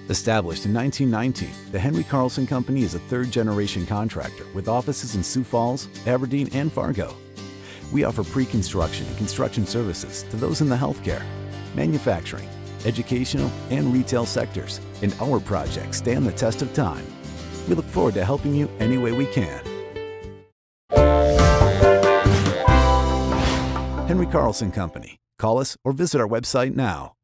Established in 1919, the Henry Carlson Company is a third-generation contractor with offices in Sioux Falls, Aberdeen, and Fargo. We offer pre-construction and construction services to those in the healthcare, manufacturing, educational, and retail sectors, and our projects stand the test of time. We look forward to helping you any way we can. Henry Carlson Company. Call us or visit our website now.